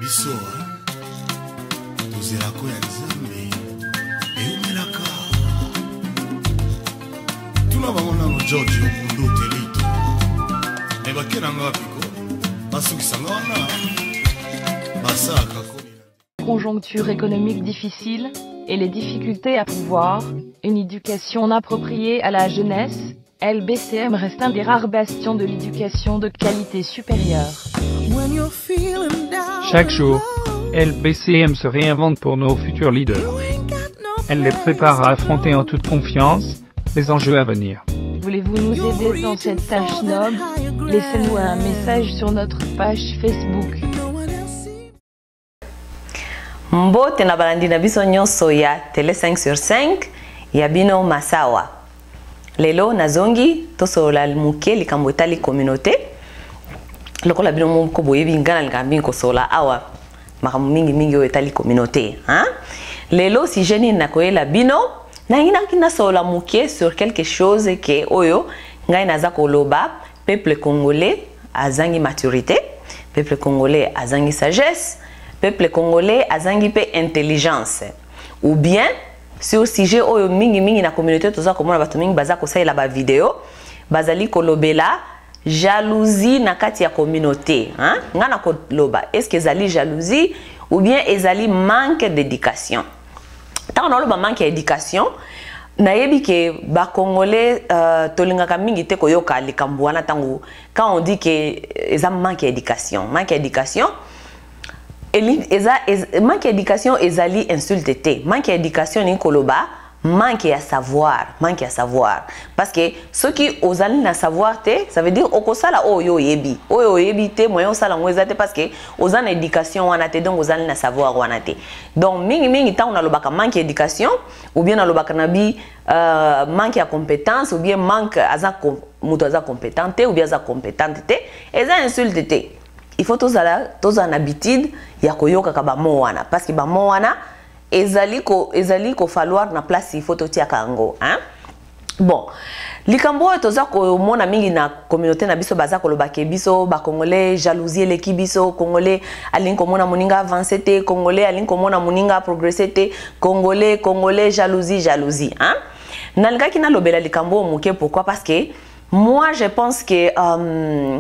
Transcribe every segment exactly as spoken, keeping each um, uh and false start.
biso tozerako ya nzambe eumelaka tuna bango nano george okundu telito me bakelanga bapiko basukisanga wana basalaka conjoncture économique difficile et les difficultés à pouvoir, une éducation inappropriée à la jeunesse, L B C M reste un des rares bastions de l'éducation de qualité supérieure. Chaque jour, L B C M se réinvente pour nos futurs leaders. Elle les prépare à affronter en toute confiance les enjeux à venir. Voulez-vous nous aider dans cette tâche noble? Laissez-nous un message sur notre page Facebook. Mbote na balandi na biso nyonso ya Télé cinq sur cinq ya bino masawa. Lelo nazongi tosola muke likambo etali communauté. Lokola bino moko boyebi ngana likambi ko sola awa makambo mingi mingi o etali communauté, hein? Lelo si jeni nakoyela bino na ngina kina sola muke sur quelque chose que oyo ngai naza koloba peuple congolais azangi maturité, peuple congolais azangi sagesse. Peuple congolais azangi pe intelligence ou bien sur sujet oyo mingi mingi na communauté toza komona bato mingi baza ko salela ba vidéo bazali kolobela jalousie na kati ya communauté, hein? Ngana ko loba est-ce que ezali jalousie ou bien ezali manque d'éducation. Tant on loba manque d'éducation na yebi ke ba congolais euh, tolingaka mingi te koyoka likambo wana tango quand on dit que eza manque d'éducation, manque d'éducation manque d'éducation ezali insulte te, manque d'éducation ni koloba manque à savoir, manque à savoir parce que ceux qui ozali na savoir te ça veut dire okosala oyo yebi oyo yebi te moyo sala ngweza te parce que ozana éducation wana te donc ozali na savoir wana te donc mingi mingi ta on lobaka manque d'éducation ou bien na lobaka nabi euh, manque à compétence ou bien manque aza muto aza compétente ou bien aza compétente te eza insulte te. Il faut tous en habitude ya koyoka ka ba mo wana parce que ba mo wana ezali ko ezali ko falloir na place il faut totia kango, hein? Bon, likambo toza ko mona mingi na communauté na biso baza ko lobake biso ba congolais jalousie leki biso congolais alin ko mona moninga avancer te congolais alin ko mona moninga progresser te congolais congolais jalousie jalousie, hein? Nalga ki na lobela likambo muke pourquoi parce que moi je pense que euh,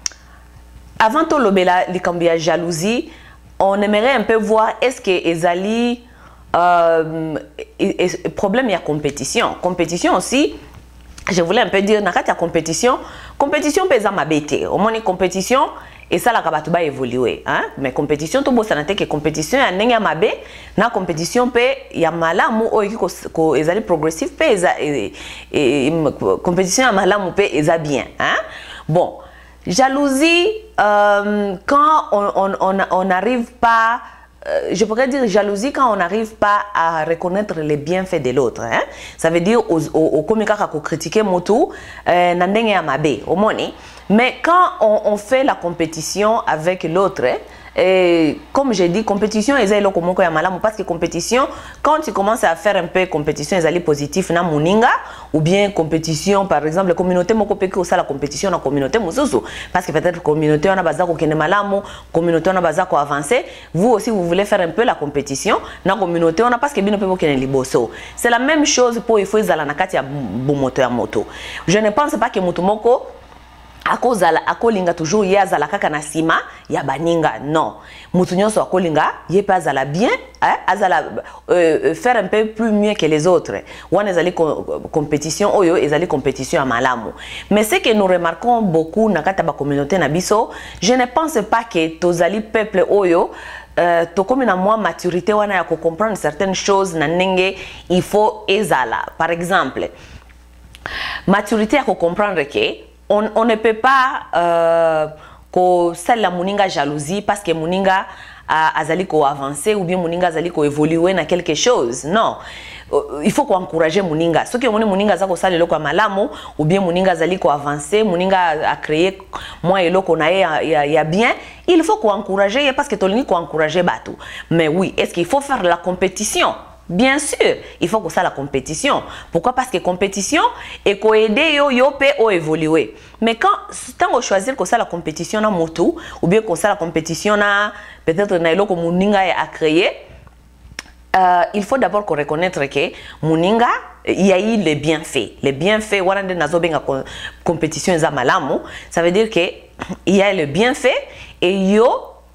avant tout lobela likambia jalousie, on aimerait un peu voir est-ce que ezali euh, problème il y a compétition. Compétition aussi, je voulais un peu dire nakati ya compétition, compétition pesa mabete. Au moins compétition et ça la kabatu ba évoluer, hein? Mais compétition to bossa nate que compétition ya ndenge mabe na compétition pe ya malamu o ki ko ezali progressif pe eza et, et, compétition ya malamu pe eza bien, hein? Bon, jalousie, euh, quand on n'arrive pas, euh, je pourrais dire jalousie quand on n'arrive pas à reconnaître les bienfaits de l'autre, hein? Ça veut dire au au komika ko critiquer moto nandenge ya mabe au moni. Mais quand on, on fait la compétition avec l'autre, et comme j'ai dit, compétition est là comme ya malamu parce que compétition, quand tu commences à faire un peu compétition, ils allaient positif na muninga ou bien compétition par exemple la communauté moko peki aussi la compétition na communauté mususu parce que peut-être communauté on a bazako kene malamu, communauté on a bazako avancer, vous aussi vous voulez faire un peu la compétition na communauté on a parce que bino pe kene liboso. C'est la même chose pour il faut izala na kati ya bumoto ya moto. Je ne pense pas que moto moko akozala akolinga toujours ye azala kaka na sima ya baninga non mutu nyonso akolinga ye pa azala bien, hein? Azala euh, faire un peu plus mieux que les autres wana ezali compétition oyo ezali compétition ya malamu mais ce que nous remarquons beaucoup na kata ba communauté na biso je ne pense pas que tozali peuple oyo euh, tokomi na moi maturité wana ya ko comprendre certaines choses na ndenge il faut ezala par exemple maturité ya ko comprendre que On, on ne peut pas euh, ko la muninga jalousie parce que muninga a azali ko avancer ou bien muninga azali ko évoluer na quelque chose. Non. Il faut qu'on encourager muninga. Ceux qui ont muninga za ko sala loko malamu ou bien muninga azali ko avancer, muninga a créé moi et loko na ya, ya, ya bien, il faut qu'on encourager parce que tolini ko encourager batou. Mais oui, est-ce qu'il faut faire la compétition? Bien sûr, il faut que ça la compétition. Pourquoi? Parce que compétition et qu'on aide yo yo peut évoluer. Mais quand tant on choisir que ça la compétition na moto ou bien que ça la compétition na peut-être na ilo que muninga a créé, euh, il faut d'abord qu'on reconnaître que muninga il y a eu les bienfaits. Les bienfaits warande nazo benga compétition za malamu, ça veut dire que il y a le bienfait et yo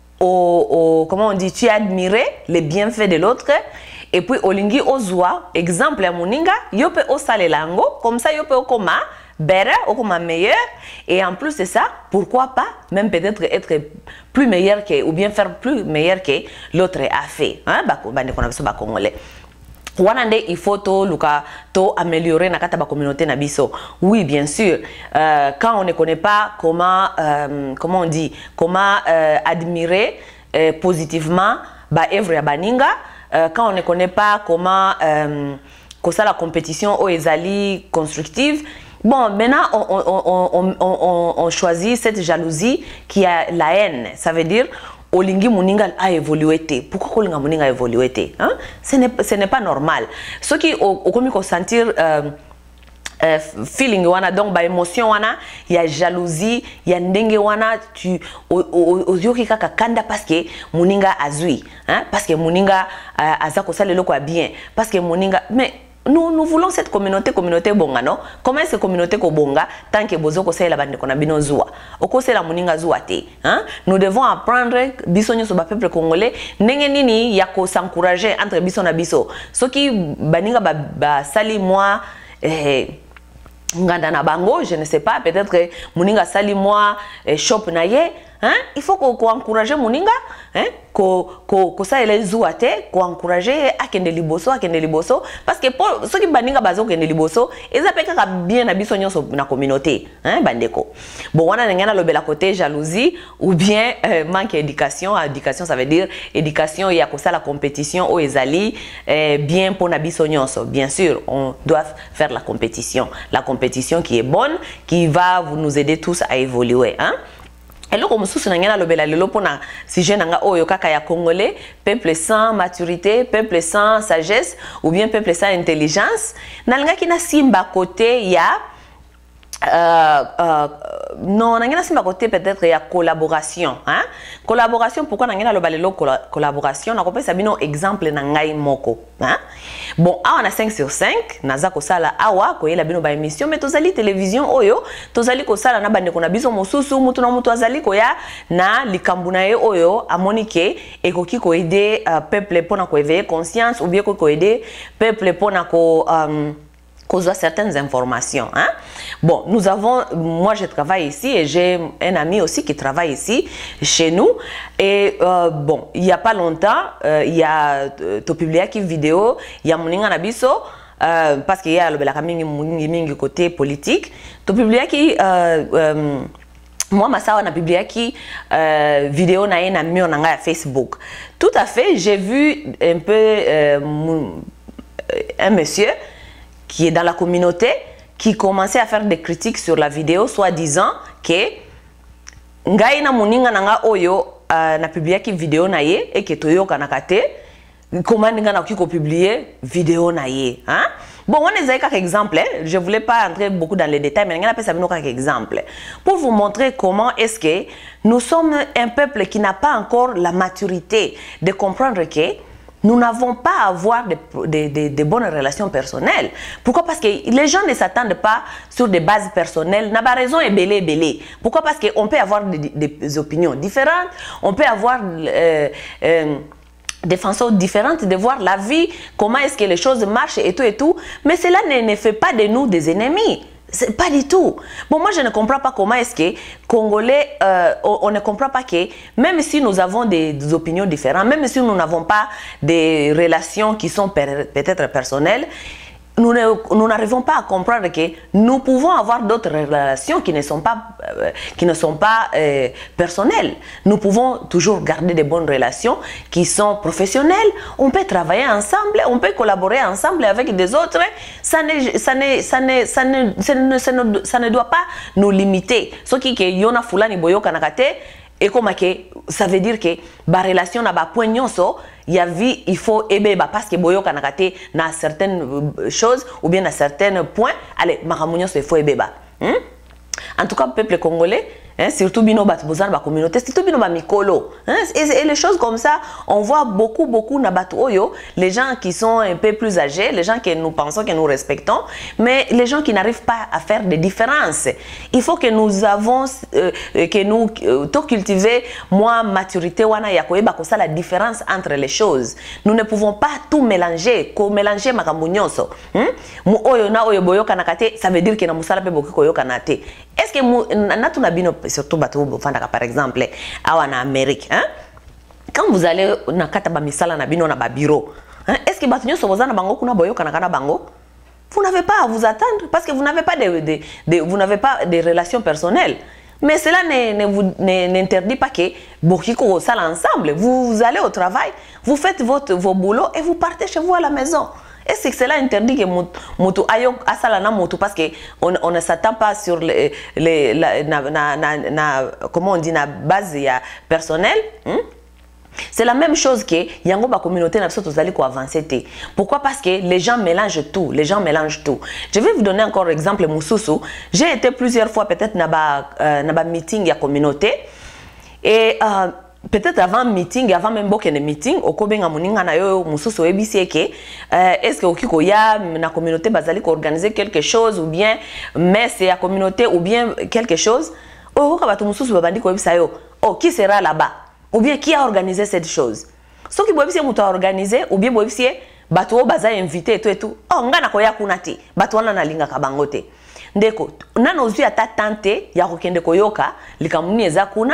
au, au comment on dit, tu as admiré les bienfaits de l'autre. Et puis, olingi ozwa, exemple à Moninga, yo pe osale lango, comme ça yo pe okoma, better, okoma meilleur. Et en plus de ça, pourquoi pas, même peut-être être plus meilleur que, ou bien faire plus meilleur que l'autre a fait. Hein, bako, bande qu'on a besoin de congolais. Wanande, il faut to, luka, to améliorer na kata ba communauté na biso. Oui, bien sûr. Euh, quand on ne connaît pas comment, euh, comment on dit, comment euh, admirer euh, positivement ba œuvre ya baninga. Euh, quand on ne connaît pas comment euh, que ça la compétition au ezali constructive, bon, maintenant on, on, on, on, on, on choisit cette jalousie qui a la haine. Ça veut dire olingi muninga a évolué. Pourquoi olinga muninga a évolué? Hein? Ce n'est pas normal. Ceux qui ont commis qu'on sentir euh, Uh, feeling wana donc ba émotion wana il y a jalousie il y a ndenge wana tu oyoki kaka kanda parce que muninga azui hein parce que muninga uh, azako sale loko bien parce que muninga mais nous nous voulons cette communauté communauté bonga non comment est-ce communauté ko bonga tant que bozo ko sala bande kona bino zua oko sala muninga zua te hein nous devons apprendre biso nyoso ba peuple congolais ndenge nini ya ko s'encourager entre biso na biso soki baninga ba, ba sali moi eh, nganda na bango, je ne sais pas, peut-être que Moninga sali moi shop na ye, hein? Il faut qu'on encourage Moninga, hein? Ko ko ko ça ele zouate, ko encourager à kende liboso, à kende liboso, parce que pour ceux qui baninga bazo kende liboso, ils appellent ka bien na biso nyonso na communauté, hein bandeko. Bon wana ngana lobela côté jalousie ou bien euh, manque d'éducation, éducation ça veut dire éducation il y a ko ça la compétition au ezali euh, bien pour na biso nyonso. Bien sûr, on doit faire la compétition, la compétition qui est bonne, qui va nous aider tous à évoluer, hein? Et là, comme si on a le bel allo pour na si je n'anga oyo kaka ya congolais, peuple sans maturité, peuple sans sagesse ou bien peuple sans intelligence, nalanga ki na simba côté ya euh, euh, non, on a simba côté peut-être ya collaboration, hein? Collaboration pourquoi on a le balelo collaboration, on a compris ça bino exemple na ngai moko, hein? Bon, on a cinq sur cinq, naza ko sala awa ko yela bino ba émission mais tozali télévision oyo, tozali ko sala na bande ko na biso mosusu mutu na mutu azali ko ya na likambu na ye oyo amonike ekoki ko aider uh, peuple pona ko éveiller conscience ou bien ko ko aider peuple pona ko um, causer certaines informations, hein? Bon, nous avons, moi je travaille ici et j'ai un ami aussi qui travaille ici chez nous et euh, bon, il y a pas longtemps, euh, il y a euh, to publié qui vidéo, il y a moninga nabiso euh, parce qu'il y a le bela mingi mingi côté politique, to publié qui euh, euh, moi ma sawa na publié qui euh, vidéo na na mi on a Facebook. Tout à fait, j'ai vu un peu euh, un monsieur qui est dans la communauté, qui commençait à faire des critiques sur la vidéo, soi-disant que ngai na muninga nanga oyo uh, na publié qui vidéo na ye et que toyo kanakate comment nga na ko publier vidéo na ye, hein? Bon, on est quelques exemples, hein? Je voulais pas entrer beaucoup dans les détails, mais on a ça quelques exemples pour vous montrer comment est-ce que nous sommes un peuple qui n'a pas encore la maturité de comprendre que nous n'avons pas à avoir de, de, de, de bonnes relations personnelles. Pourquoi? Parce que les gens ne s'attendent pas sur des bases personnelles. N'a pas raison et belé belé. Pourquoi? Parce qu'on peut avoir des, des opinions différentes, on peut avoir euh, euh, des façons différentes de voir la vie, comment est-ce que les choses marchent et tout et tout. Mais cela ne, ne fait pas de nous des ennemis. C'est pas du tout. Bon, moi, je ne comprends pas comment est-ce que Congolais, euh, on, on ne comprend pas que même si nous avons des, des opinions différentes, même si nous n'avons pas des relations qui sont peut-être personnelles, nous n'arrivons pas à comprendre que nous pouvons avoir d'autres relations qui ne sont pas, euh, qui ne sont pas euh, personnelles. Nous pouvons toujours garder de bonnes relations qui sont professionnelles. On peut travailler ensemble, on peut collaborer ensemble avec des autres. Ça ne, ça ne, ça ne, ça ne, ça ne, ça ne, ça ne doit pas nous limiter. Ce qui est yona fulani boyo kanakate. et comme que ça veut dire que ba relation na ba point nyonso il y a vie il faut aimer parce que boyo kanakate na certaines choses ou bien à certains points allez makamunyo il faut aimer hmm? En tout cas peuple congolais hein, surtout bino bat bozana ba communauté surtout bino ba mikolo hein, et, et les choses comme ça on voit beaucoup beaucoup na batu oyo les gens qui sont un peu plus âgés les gens que nous pensons que nous respectons mais les gens qui n'arrivent pas à faire des différences il faut que nous avons euh, que nous euh, to cultiver moi maturité wana ya koyeba ko ça la différence entre les choses nous ne pouvons pas tout mélanger ko mélanger makambo nyonso hmm? Mu oyo na oyo boyo kanakate ça veut dire que na musala pe boki koyo kanate est-ce que na tuna bino surtout bato fandaka par exemple awa na Amérique hein quand vous allez na kata ba misala na bino na ba bureau hein est-ce que bato nyonso bozana bango kuna boyo kanaka na bango vous n'avez pas à vous attendre parce que vous n'avez pas de, de, de vous n'avez pas de relations personnelles mais cela ne, ne vous n'interdit pas que bokiko sala ensemble vous, vous allez au travail vous faites votre vos boulots et vous partez chez vous à la maison. Est-ce que cela interdit que moto ayo asala na moto parce que on, on ne s'attend pas sur les, les la, na, na, na, na comment on dit na base ya personnel hmm? C'est la même chose que yango ba communauté na biso tozali ko avancer té. Pourquoi? Parce que les gens mélangent tout, les gens mélangent tout. Je vais vous donner encore exemple mususu. J'ai été plusieurs fois peut-être na ba euh, na ba meeting ya communauté et euh, peut-être avant meeting avant même bokene meeting okobenga muninga na yo mususu ebisi ke euh, est-ce que okiko ya na communauté bazali ko organiser quelque chose ou bien mais c'est la communauté ou bien quelque chose oh ka batu mususu babandi ko ebisa yo oh qui sera là-bas ou bien qui a organisé cette chose ce qui boibisi muto a organisé ou bien boibisi batu o baza invité et tout et tout oh ngana ko ya kuna ti batu wana na linga kabangote ndeko nano zui ata tante ya kokende koyoka likamuni eza kuna.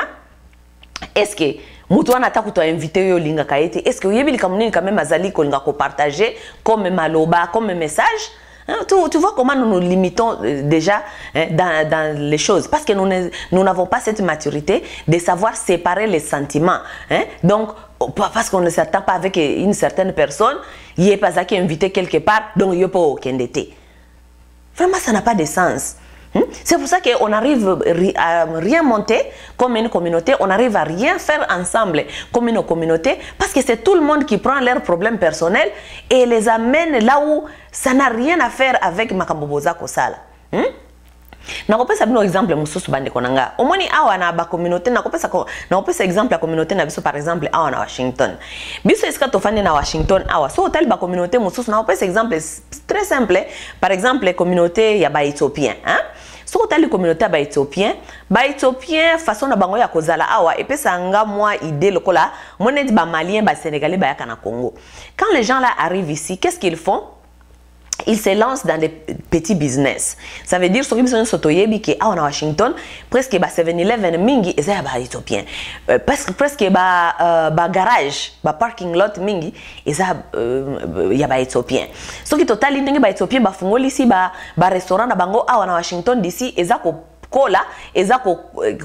Est-ce que mutu wana ta kuto invité yo linga kaete est-ce que yebi likamuni quand même azali ko linga ko partager comme maloba comme message hein? tu, tu vois comment nous nous limitons euh, déjà hein, dans, dans les choses parce que nous ne, nous n'avons pas cette maturité de savoir séparer les sentiments hein? Donc parce qu'on ne s'attend pas avec une certaine personne il est pas qui invité quelque part donc il pas kendete vraiment ça n'a pas de sens. C'est pour ça qu'on arrive à rien monter comme une communauté, on arrive à rien faire ensemble comme une communauté parce que c'est tout le monde qui prend leurs problèmes personnels et les amène là où ça n'a rien à faire avec Makamboboza Kosala. Hmm? Nakopesa bino exemple mususu bande konanga omoni awa na ba communauté nakopesa ko nakopesa exemple ya communauté na biso par exemple awa na Washington biso eska tofande na Washington awa so hotel ba communauté mususu nakopesa exemple très simple par exemple communauté ya ba Éthiopien hein so hotel communauté ba Éthiopien ba Éthiopien façon na bango ya kozala awa epesa nga moi idée lokola monedi ba Malien ba Sénégalais ba ya kana Congo quand les gens là arrivent ici qu'est-ce qu'ils font? Ils se lancent dans des petits business. Ça veut dire que si sotoyebi que à Washington presque ba seven eleven mingi eza ba Éthiopien. Euh, presque presque ba euh, ba garage, ba parking lot mingi eza euh, ya ba Éthiopien. So ki total ndenge ba Éthiopien ba fungoli si ba ba restaurant na bango à Washington d'ici eza ko kola eza ko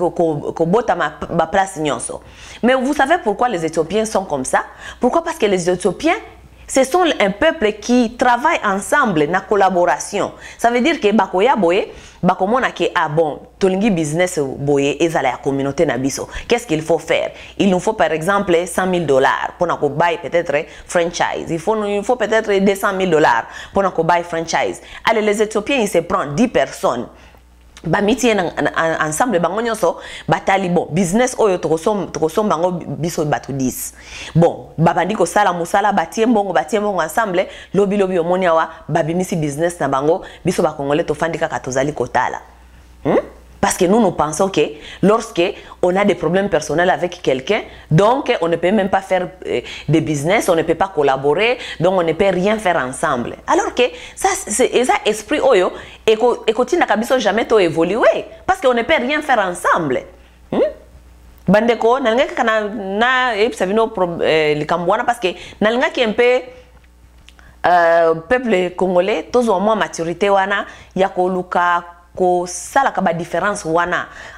ko ko bota ma ba place nyonso. Mais vous savez pourquoi les Éthiopiens sont comme ça? Pourquoi? Parce que les Éthiopiens ce sont un peuple qui travaille ensemble na collaboration. Ça veut dire que bakoya boye, bakomona ke ah bon, tolingi business boye ezala ya communauté na biso. Qu'est-ce qu'il faut faire? Il nous faut par exemple cent mille dollars pour na ko buy peut-être franchise. Il faut il faut peut-être deux cent mille dollars pour na ko buy franchise. Allez les Éthiopiens ils se prennent dix personnes. Ba miti ensemble bango nyonso batali bon business oyo tokosom tokosom bango biso batu dix bon babandi ko sala musala batie mbongo batie mbongo ensemble lobi lobi omoni awa babimisi business na bango biso ba congolais to fandika katozali kotala hmm? Parce que nous nous pensons que lorsque on a des problèmes personnels avec quelqu'un, donc on ne peut même pas faire euh, des business, on ne peut pas collaborer, donc on ne peut rien faire ensemble. Alors que ça, c'est ça esprit oyo et que na kabiso jamais to évoluer parce qu'on ne peut rien faire ensemble. Hmm? Bandeko nalanga kana na epsavino likambwana parce que nalanga qui un peu euh, peuple congolais tous au moins maturité wana ya koluka ko sala ka ba différence wana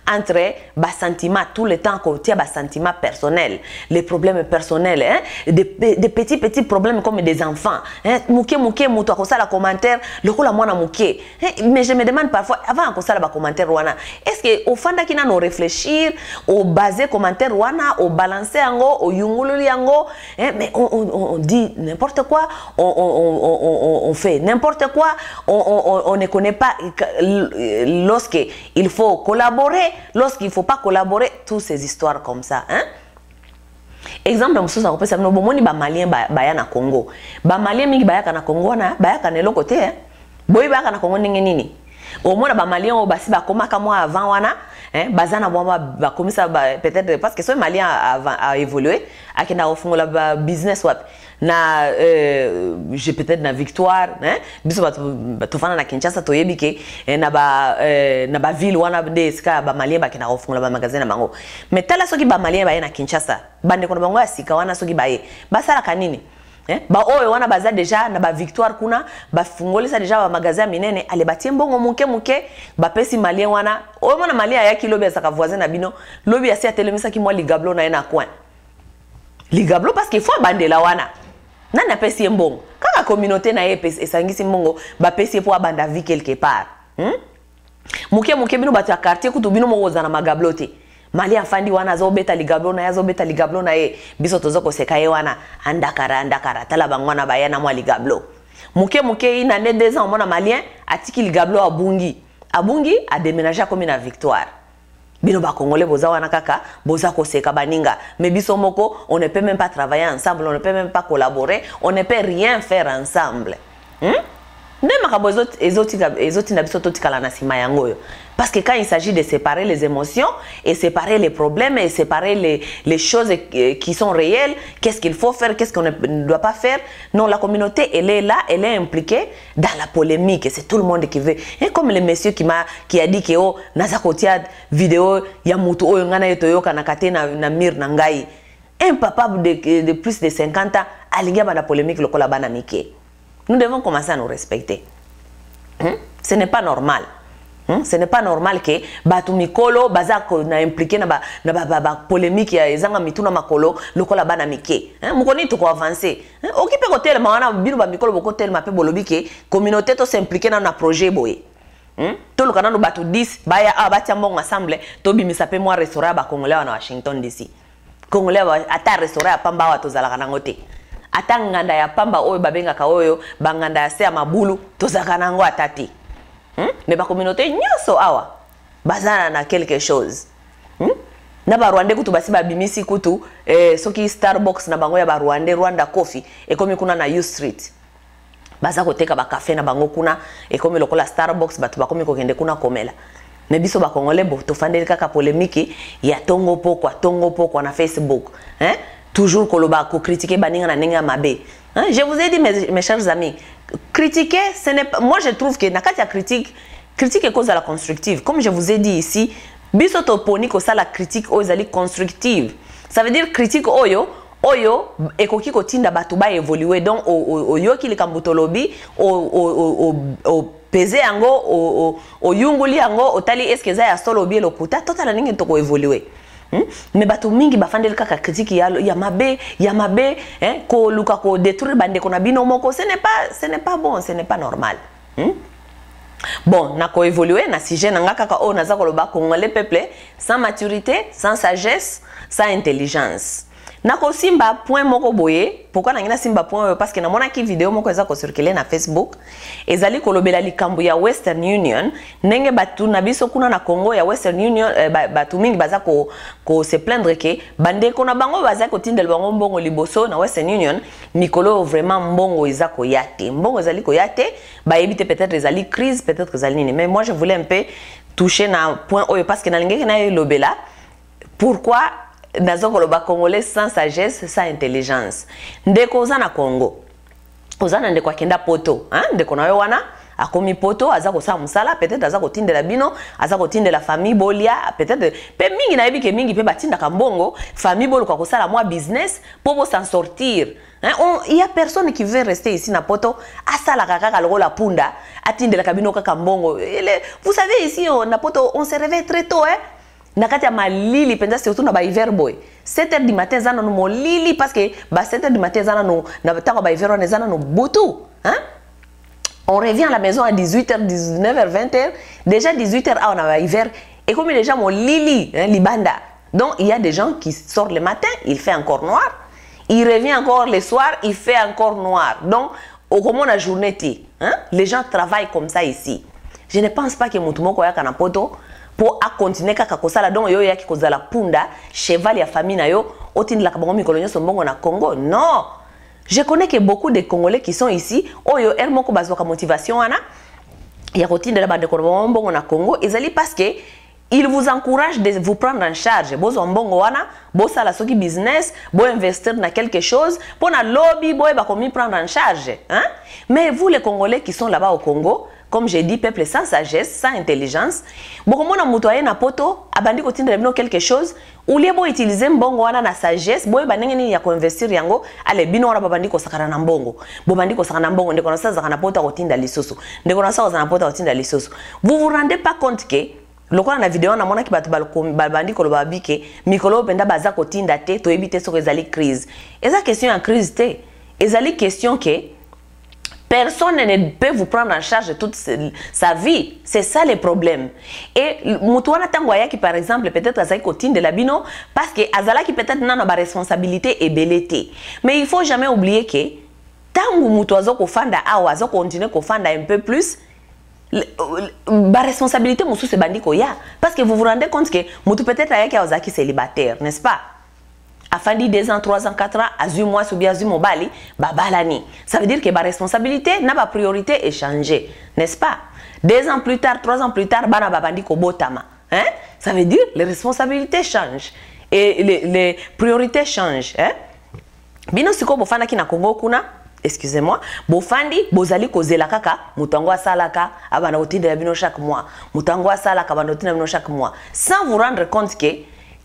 entre bas sentiments tout le temps côté bas sentiments personnels, les problèmes personnels, hein, des, des petits petits problèmes comme des enfants, hein, mouké mouké mouto ko sala commentaire, le ko la mwana mouké. Mais je me demande parfois avant ko sala ba commentaire wana, est-ce que au fanda kina no réfléchir, au baser commentaire wana, au balancer yango, au yungululi yango, hein, mais on, on, on dit n'importe quoi, on, on, on, on, on fait n'importe quoi, on, on, on ne connaît pas lorsqu'il faut collaborer, lorsqu'il ne faut pas collaborer, toutes ces histoires comme ça. Hein? Exemple, je suis en train de dire que les Maliens sont au Congo. Les Maliens sont au Congo, ils sont de côté. Ils sont au Congo. Au moins, les Maliens sont comme avant. Hein, bazana ba comme ça peut-être parce que ce Malien a évolué a kina ofungo la business wap na euh, j'ai peut-être na Victoire hein biso ba tofana na Kinshasa toyebike na ba na ba ville wana de ska ba Malien ba kina ofungo la magasin na bango mais tala soki ba Malien ba na Kinshasa bande kono bango asika wana soki ba ye basala kanini eh ba oyo wana baza déjà na ba Victoire kuna ba fungolisa déjà ba magasin minene ale batie mbongo muke muke ba pesi Malien wana oyo mwana Malien ayaki lobi asaka voisin na bino lobi asi atelemisa ki mwa ligablo na ena coin ligablo parce qu'il faut bandela wana nana pesi mbongo kaka communauté na ye pesi esangisi mbongo ba pesi pour abanda vie quelque part hmm? muke muke bino batu ya quartier kutu bino mo ozana magablote Mali afandi wana zo beta ligablo na yazo beta ligablo na ye biso tozo ko sekaye wana andakara andakara tala bangwana bayana mwa ligablo muke muke ina ne deux ans mona malien atiki ligablo abungi abungi a déménager comme na Victoire bino ba congolais boza wana kaka boza ko seka baninga mais biso moko on ne peut même pas travailler ensemble on ne peut même pas collaborer on ne peut rien faire ensemble hmm? Parce que quand il s'agit de séparer les émotions et séparer les problèmes et séparer les, les choses qui sont réelles, qu'est-ce qu'il faut faire, qu'est-ce qu'on ne doit pas faire, non, la communauté, elle est là, elle est impliquée dans la polémique, c'est tout le monde qui veut. Et comme le monsieur qui m'a qui a dit que oh, naza kotia vidéo ya mutu oyo ngana yotoyo kanakate na na mir nangai. Un papa de, de plus de cinquante ans, alinga ba na polémique lokola bana mike. Nous devons commencer à nous respecter. Hum? Ce n'est pas normal. Hum? Ce n'est pas normal que batu mikolo bazako na impliqué na ba na ba, ba, ba polémique ya ezanga mituna makolo lokola bana mike. Hein? Mukoni to ko avancer. Hein? Okipe ko tel maana bilu ba mikolo boko tel mape bolobi ke communauté to s'impliquer na na projet boye. Hum? To lokana no batu dix baya a batia mbongo ensemble to bimisa pe moi restaurant ba congolais na Washington D C. Congolais ata restaurant pamba wa to zalaka nangote. Ata nganda ya pamba oyo babenga ka oyo banganda ya se ya mabulu tozaka nango atati hmm? Mais ba communauté nyoso awa bazana na quelque chose hmm? Na ba Rwanda kutu basi babimisi kutu eh, soki Starbucks na bango ya ba Rwanda Rwanda Coffee ekomi kuna na U Street baza koteka ba café na bango kuna ekomi lokola Starbucks batu bakomi kokende kuna komela mais biso ba congolais bo to fandeli kaka polémique ya tongo pokwa tongo pokwa na Facebook hein? Toujours koloba ko critiquer baninga na ninga mabe. Hein? Je vous ai dit mes, mes chers amis, critiquer ce n'est pas moi je trouve que nakati ya critique critique est cause à la constructive. Comme je vous ai dit ici, biso to poni ko ça la critique ozali constructive. Ça veut dire critique oyo oyo ekoki ko tinda batu ba évoluer donc o yo ki likambutolobi o o o o peser yango o o yunguli yango otali est-ce que za ya solo bien lokuta totala ninge to ko évoluer. Hmm? Mais bato mingi bafandeli kaka critique ya ya mabe ya mabe hein ko luka ko détruire bande ko na bino moko ce n'est pas ce n'est pas bon ce n'est pas normal hmm? Bon na ko évoluer na sujet nanga kaka o naza ko loba congolais peuple sans maturité sans sagesse sans intelligence na ko simba point moko boye pourquoi na ngina simba point parce que na mona ki vidéo moko eza ko circuler na Facebook ezali ko lobela likambo ya Western Union nenge batu na biso kuna na Congo ya Western Union eh, batu mingi baza ko ko se plaindre ke bande ko na bango baza ko tindel bango mbongo liboso na Western Union mikolo vraiment mbongo eza ko yate mbongo ezali ko yate ba éviter peut-être ezali crise peut-être ezali nini mais moi je voulais un peu toucher na point oyo parce que na lingeki na lobela pourquoi nazoko loba congolais sans sagesse sans intelligence ndeko ozana Congo ozana ndeko akenda poto hein ndeko na yo wana akomi poto azako sa musala peut-être azako tindela bino azako tindela famille bolia peut-être pe mingi na yebike mingi pe batinda kambongo famille bolo kwa kosala moi business pour s'en sortir hein il y a personne qui veut rester ici na poto asala kaka lokola punda atindela kabino kaka mbongo vous savez ici on na poto on se réveille très tôt hein nakati ya malili penza surtout na ba hiver boy sept heures du matin zana no molili parce que ba sept heures du matin zana no na tango ba hiver on zana no butu hein. On revient à la maison à dix-huit heures, dix-neuf heures, vingt heures. Déjà dix-huit heures, on a hiver. Et comme les gens ont lili, hein, libanda. Donc il y a des gens qui sortent le matin, il fait encore noir. Il revient encore le soir, il fait encore noir. Donc, au comment la journée hein? Les gens travaillent comme ça ici. Je ne pense pas que Moutoumoko ya kanapoto pour continuer kaka kosala donc yo ya ki kozala punda cheval ya famille na yo otindi la kabongo mikolonyo sombongo na Congo. Non. Je connais que beaucoup de Congolais qui sont ici, oyo er moko bazoka motivation ana ya kotinda la bande kombongo na Congo, ezali parce que il vous encourage de vous prendre en charge. Bozo mbongo wana, bosa la soki business, bo investir dans quelque chose, pour na lobby, bo ba komi prendre en charge, hein? Mais vous les Congolais qui sont là-bas au Congo, comme j'ai dit, peuple sans sagesse, sans intelligence, beaucoup na mutoye na poto, abandi kotinda bino quelque chose, ou lié bo utiliser mbongo wana na sagesse, bo ba nengeni ya ko investir yango, ale bino wana babandi ko sakana na mbongo. Bo bandi ko sakana mbongo ndeko na saza kana poto kotinda lisusu. Ndeko na saza na poto kotinda lisusu. Vous vous rendez pas compte que lokola na vidéo na mona ki batu balbandi ko ba bike, mikolo penda baza kotinda te to ebite so ezali crise. Eza question en crise te. Ezali question que personne ne peut vous prendre en charge toute sa vie. C'est ça le problème. Et Moutouana Tangoya qui par exemple peut-être a côté de la bino parce que Azala qui peut-être n'a pas responsabilité et belleté. Mais il faut jamais oublier que tant que Moutouazo kofanda awazo continue kofanda un peu plus la responsabilité moussou se bandi koya parce que vous vous rendez compte que Moutou peut-être a qui a célibataire, n'est-ce pas? Afandi deux ans, trois ans, quatre ans, azu mois ou bien azu mobali, babalani. Ça veut dire que ma responsabilité, n'a pas priorité est changée, n'est-ce pas? Deux ans plus tard, trois ans plus tard, bana babandi kobotama. Hein? Ça veut dire les responsabilités changent et les, les priorités changent. Hein? Bino siko bofanda ki na Congo kuna, excusez-moi, bofandi bozali kozela kaka, mutango asalaka, abana otinda bino chaque mois, mutango asalaka, abana otinda bino chaque mois, sans vous rendre compte que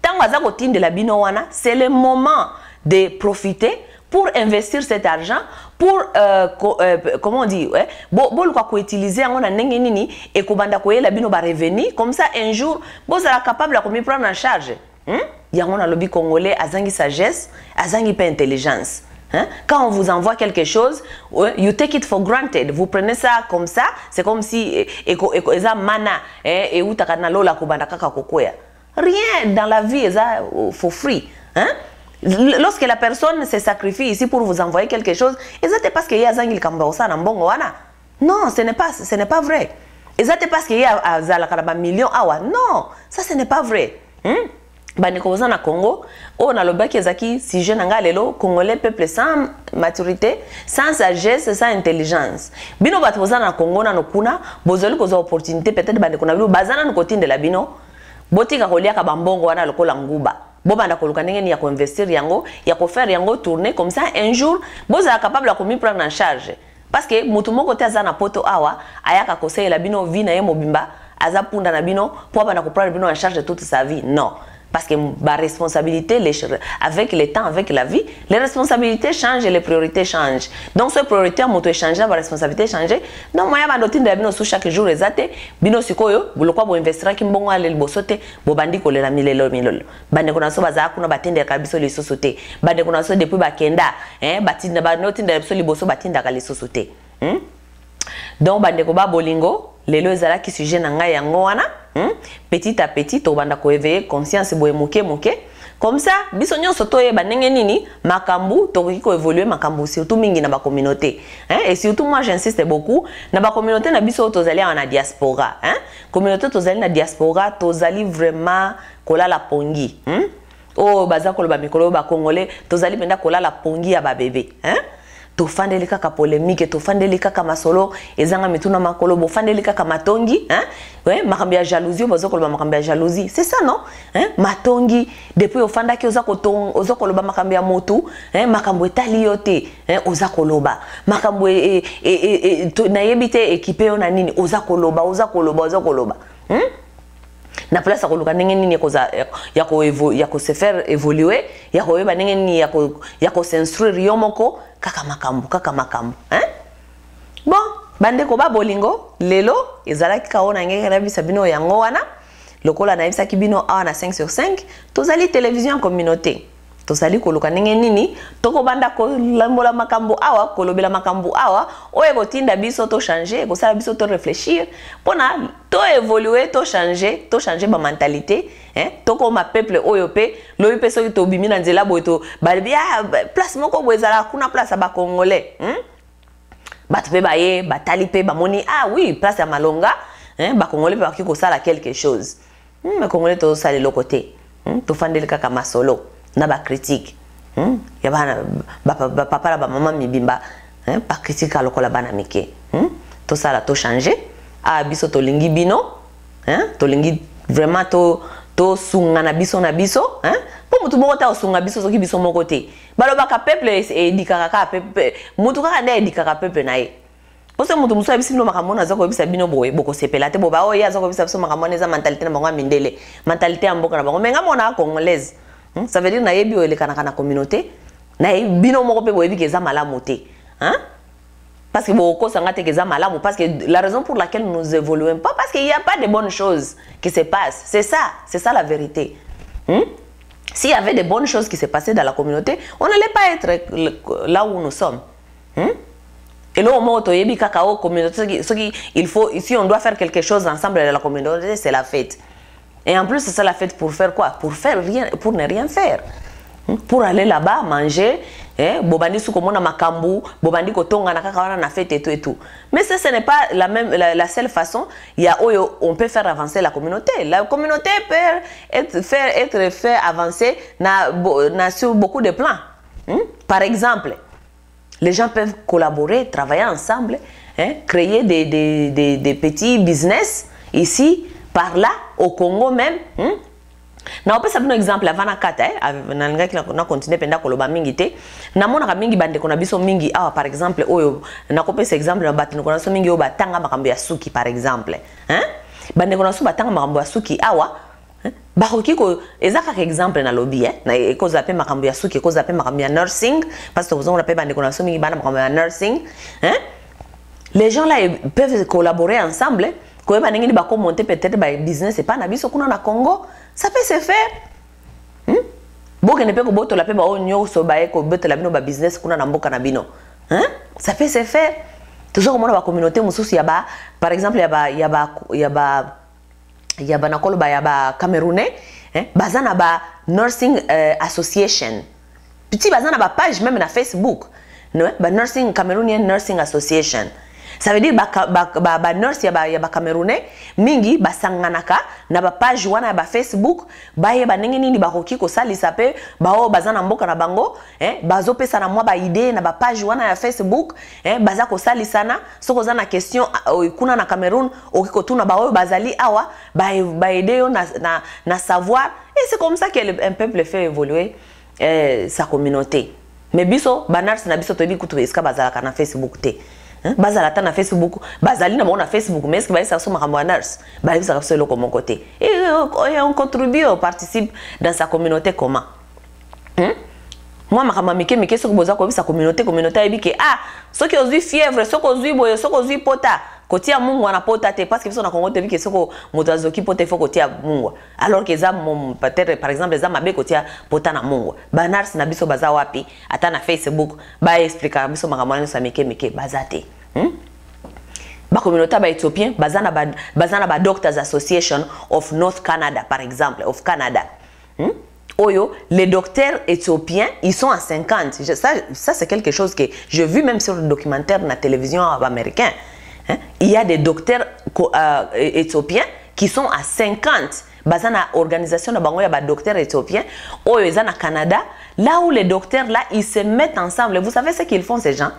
de la binowana, c'est le moment de profiter pour investir cet argent, pour, euh, euh, comment on dit, ouais, bon, bon, quoi, utiliser en a nini et kobanda koye la bino ba revenu, comme ça un jour, vous serez capable de prendre en charge. Hein? Il y a un lobby congolais, azangi sagesse, azangi pas intelligence. Hein? Quand on vous envoie quelque chose, you take it for granted. Vous prenez ça comme ça, c'est comme si eko eko eza mana et ou takana lola kobanda kaka kokoya. Rien dans la vie est for free. Hein? Lorsque la personne se sacrifie ici pour vous envoyer quelque chose, c'est parce qu'il y a zangil kambaosa na mbongo wana. Non, ce n'est pas, ce n'est pas vrai. C'est parce qu'il y a zalakaraba millions awa. Non, ça ce n'est pas vrai. Hein? Banikoza na Congo, on a le bac ezaki si jeune nga lelo congolais peuple sans maturité, sans sagesse, sans intelligence. Bino batoza na Congo na nokuna, bozoli koza opportunité peut-être bandikona bilo bazana no kotinde la bino. Botika kolia ka bambongo wana lokola nguba. Boba na koluka ndenge ni ya investir yango, ya ko faire yango tourner comme ça un jour, boza capable de komi prendre en charge. Parce que mutu moko te aza na poto awa, ayaka conseiller la bino vie na ye mobimba, aza punda na bino pour ba na ko prendre bino en charge toute sa vie. Non. Parce que ma responsabilité, les, avec le temps, avec la vie, les responsabilités changent et les priorités changent. Donc, ces priorités, mon taux changer, ma responsabilité changer. Donc, moi, je vais me dire chaque jour, bino sikoyo, bulokwa bo investira ki mbongo ale bosote, bo bandi ko lela milelo milolo. Bande kuna so baza kuna batinde kabiso li sosote. Bande kuna so depuis bakenda, hein, batinda ba notinda biso li boso batinda ka li sosote. Hein? Donc, bande ko ba bolingo, lelo ezala ki sujet na ngai yango wana. Hmm? Petit à petit, to banda ko éveiller conscience boye moke moke. Comme ça, biso nyonso to yeba ndenge nini makambu to ko évoluer makambu surtout mingi na ba communauté. Hein? Et surtout moi j'insiste beaucoup na ba communauté na biso to zali na diaspora, hein? Communauté to zali na diaspora to zali vraiment kola la pongi, hein? Oh baza ko ba mikolo ba congolais to zali penda kola la pongi ya ba bébé, hein? To fandeli kaka polémique, to fandeli kaka masolo, ezanga mituna makolo, bo fandeli kaka matongi, hein? Ouais, makambi ya jalousie, bozo koloba makambi ya jalousie. C'est ça non? Hein? Matongi, depuis au fanda ki oza kotong, oza koloba makambi ya motu, hein? Makambo etali yote, hein? Oza koloba. Makambo e e e e na yebite équipé ona nini, oza koloba, oza koloba, oza koloba. Hein? Na place ko luka ndenge nini yakoza yako evo yako se faire évoluer yako yeba ndenge nini yako yako s'instruire yomoko kaka makambu kaka makambu hein bon bande ko ba bolingo lelo ezala ki kaona ngeke na bisa bino yango wana lokola na yebisa kibino awa na cinq sur cinq tozali télévision en communauté tozali koluka ndenge nini toko banda ko lambola makambo awa kolobela makambo awa oye kotinda biso to changer kosala biso to réfléchir pona to évoluer to changer to changer ba mentalité hein toko ma peuple oyo pe loyi pe soki to bimi na nzela boy to balibi ah place moko boyezala kuna place ba congolais hein bat pe ba ye batali pe ba moni ah oui place ya malonga hein ba congolais pe bakiko sala quelque chose hmm, ba congolais to sala le côté hmm, to fandeli kaka masolo na ba critique hmm ya bana ba papa la ba maman mibimba hein ba critique alokola bana mike hmm to sala to changer a biso to lingi bino hein to lingi vraiment to to sunga na biso na biso hein po mutu moko ta sunga biso soki biso moko te baloba ka peuple e dikaka ka peuple mutu ka na e dikaka peuple na ye parce que mutu muso abisi no makamona zako bisa bino boye boko sepela te boba o ya zako bisa biso makamona za mentalité na bango mindele mentalité ya mboka na bango menga mona congolaise. Hmm? Ça veut dire na yebi ole kana kana communauté na bino moko pe boyebi keza malamu te hein parce que boko sanga te keza malamu parce que la raison pour laquelle nous évoluons pas parce qu'il y a pas de bonnes choses qui se passent c'est ça c'est ça la vérité hmm? S'il y avait de bonnes choses qui se passaient dans la communauté on n'allait pas être là où nous sommes hmm? Et là au moins to yebi kaka o communauté ce qui il faut ici on doit faire quelque chose ensemble dans la communauté c'est la fête. Et en plus, c'est ça la fête pour faire quoi? Pour faire rien, pour ne rien faire. Pour aller là-bas, manger, eh, bobandi sukomona makambu, bobandi kotonga na kaka wana na fête et tout et tout. Mais ça, ce n'est pas la même, la, la seule façon. Il y a où on peut faire avancer la communauté. La communauté peut être faire, être fait avancer na, na, sur beaucoup de plans. Hmm? Par exemple, les gens peuvent collaborer, travailler ensemble, hein, créer des, des, des, des petits business ici. Par là, au Congo même, hmm? Na on peut savoir un exemple avant na kata eh na linga kila na continuer penda koloba mingi te na mona ka mingi bande kona biso mingi ah par exemple oyo na ko pesa exemple na batino kona so mingi o batanga makambo ya suki par exemple hein bande kona so batanga makambo ya suki awa hein? Ba koki ko ezaka ka exemple na lobby eh na ko zape makambo ya suki ko zape makambo ya nursing parce que vous on appelle bande kona so mingi bana makambo ya nursing hein les gens là peuvent collaborer ensemble. Quand on va monter peut-être un business, c'est pas na biso kuna na Congo, ça peut se faire. Hmm? Bon, on ne peut pas la paix ba onyo so ba ko beto la bino ba business kuna na mboka na bino. Hein? Ça peut se faire. Toujours comme on a communauté mususu ya ba par exemple ya ba ya ba ya ba ya ba na koloba ya ba Camerounais, hein? Bazana ba nursing uh, association. Petit bazana ba page même na Facebook. Non, ba nursing Cameroonian Nursing Association. Ça veut dire ba ba ba, ba nurse ya ba ya ba Camerounais mingi basanganaka na ba page wana ba Facebook ba ye ba ndenge nini ba koki ko salisa pe ba o bazana mboka na bango eh bazo pesa na mwa ba idée na ba page wana ya Facebook eh baza ko salisa na soko za na question kuna na Cameroun okiko tuna ba o bazali awa ba ba idée na, na na savoir et c'est comme ça que un peuple fait évoluer eh, sa communauté mais biso ba nurse na biso to bi kutu eska bazala kana Facebook te. Hein? Bazala ta na Facebook, bazali na na Facebook, mais est-ce que ça sont makambo nurse? Ba ça solo comme mon côté. Et on contribue, on participe dans sa communauté comment? Hein? Moi makama mike mike soko boza ko sa communauté communauté ebike ah, soki ozui fièvre, soko ozui boye, soko ozui pota, kotia mungu na pota te parce que biso na Congo te bike soko motazo ki pota faut kotia mungu. Alors que za peut-être par exemple za mabe kotia pota na mungu. Ba nurse na biso baza wapi? Ata na Facebook, ba expliquer biso makambo sa mike mike bazate. Hmm? Ba communauté ba éthiopien bazana ba bazana ba Doctors Association of North Canada par exemple of Canada. Hmm? Oyo, les docteurs éthiopiens, ils sont à cinquante. Ça, ça c'est quelque chose que j'ai vu même sur le documentaire de la télévision américaine. Hein? Il y a des docteurs euh, éthiopiens qui sont à cinquante. Bazana organisation de bango ya ba docteurs éthiopiens. Oyo, ils sont au Canada. Là où les docteurs là, ils se mettent ensemble. Vous savez ce qu'ils font ces gens?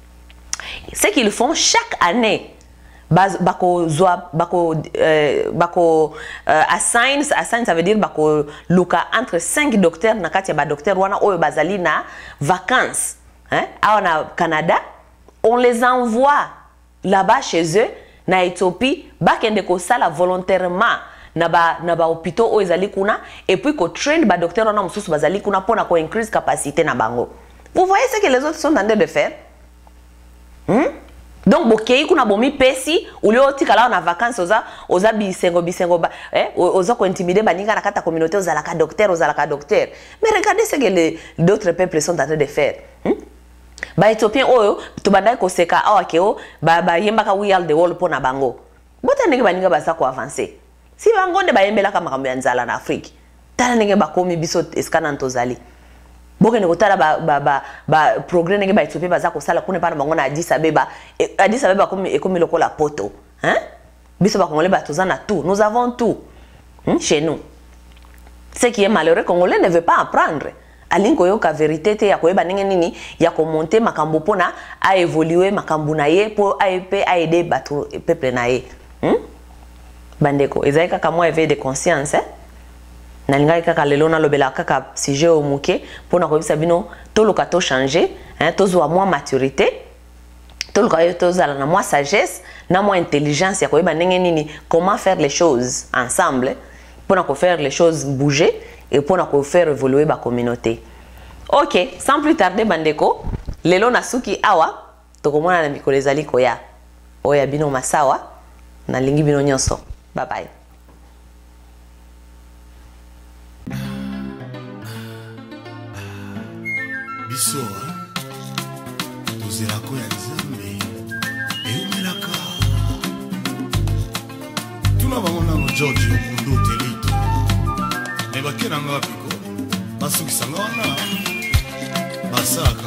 Ce qu'ils font chaque année. Bako zoa bako euh, bako euh, assign assign ça veut dire bako luka entre cinq docteurs na kati ya ba docteur wana oyo bazali na vacances hein à na Canada on les envoie là-bas chez eux na Éthiopie bakende ko sala volontairement na ba na ba hôpitaux oyo ezali kuna et puis ko train ba docteur wana mususu bazali kuna pona ko increase capacité na bango. Vous voyez ce que les autres sont en train de faire? Hmm? Donc bokei kuna bomi pesi ulio tikala na vacances oza oza bisengo bisengo ba eh oza ko intimider baninga na kata communauté oza ka docteur oza ka docteur. Mais regardez ce que les d'autres peuples sont en train de faire. Hmm? Ba Éthiopien oyo to bandai ko seka awakeo ba ba yemba ka we all the world pona bango. Bota ndenge baninga baza ko avancer. Si bango nde ba yembela ka makambo ya nzala na Afrique. Tala ndenge ba komi biso eskana ntozali. Boke ne kotala ba ba ba, ba progrès nenge ba Éthiopie baza ko sala kuna pana bango na Addis Abeba. Addis Abeba comme ekomi lokola poto, hein? Biso ba congolais ba tozana tout, nous avons tout. Hein? Chez nous. Ce qui est malheureux, congolais ne veut pas apprendre. Alinko yo ka vérité te ya koyeba ndenge nini ya ko monter makambo pona a évoluer makambo na ye pour A E P a aider bato peuple na ye. Hein? Bandeko, ezaika ka moi éveil de conscience, hein? Nalinga kaka lelo na lobela kaka sujet au muke pona ko bisa bino to luka to changer hein to zo moins maturité to luka to zala na moins sagesse na moins intelligence ya ko yeba ndenge nini comment faire les choses ensemble pona ko faire les choses bouger et pona ko faire évoluer ba communauté. OK, sans plus tarder bandeko lelo na suki awa to komona na mikolo ezali koya oya bino masawa na lingi bino nyonso. Bye bye. Biso tozerako ya nzambe eumelaka tuna bango nano George Mundu Telito me bakena nga piko basukisanga wana basalaka